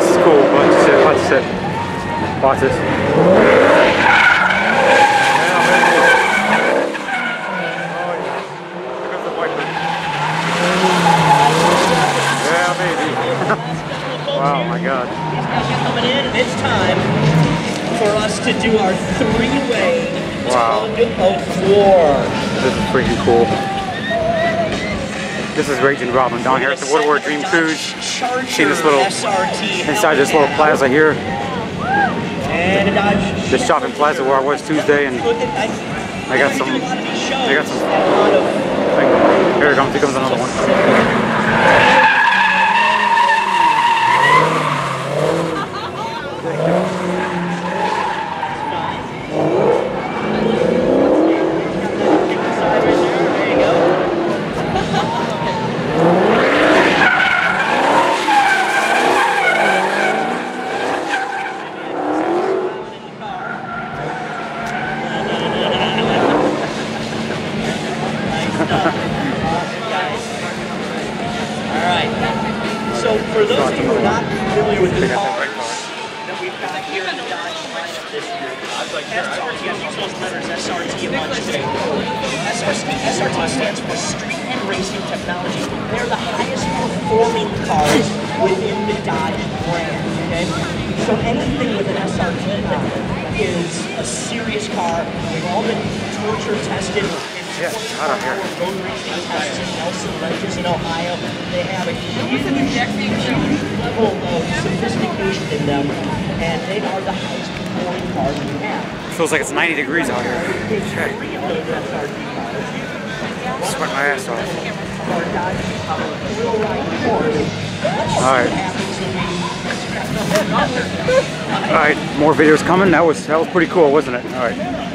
This is cool. Watch this. Watch this. Watch this. Yeah, baby. Wow, my God. These guys are coming in, and it's time for us to do our three-way tug of war. This is freaking cool. This is Raging Robin down here at the Woodward Dream Cruise. Seen this little, inside this little plaza here. This shopping plaza where I was Tuesday, and I got some, here comes another one. So for those of you who are not familiar with the car that we've got here in the Dodge lineup this year, SRT, I use those letters SRT a bunch today. SRT stands for Street and Racing Technology. They're the highest performing cars within the Dodge brand, okay? So anything with an SRT on it is a serious car. They've all been torture tested. Road racing tests in Nelson Ledges in Ohio. They have a huge level of sophistication in them, and they are the highest performing cars we have. Feels like it's 90 degrees out here. Sweat my ass off. Alright, more videos coming. That was pretty cool, wasn't it? Alright.